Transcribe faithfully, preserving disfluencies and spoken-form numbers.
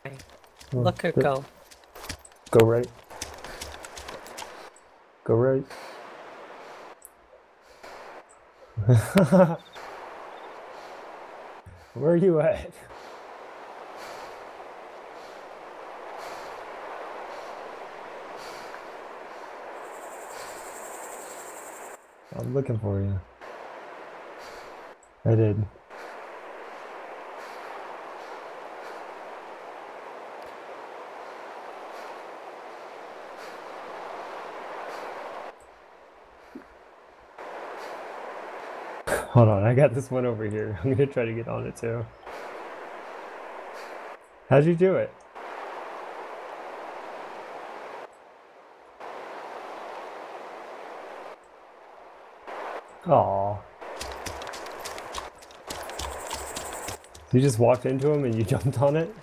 Oh, Look her good. go. Go right. Go right. Where are you at? I'm looking for you. I did. Hold on, I got this one over here. I'm gonna try to get on it too. How'd you do it? Aw. You just walked into him and you jumped on it?